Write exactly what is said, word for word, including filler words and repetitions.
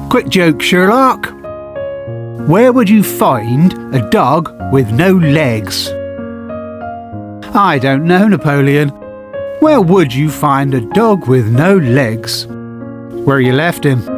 Quick joke, Sherlock. Where would you find a dog with no legs? I don't know, Napoleon. Where would you find a dog with no legs? Where you left him.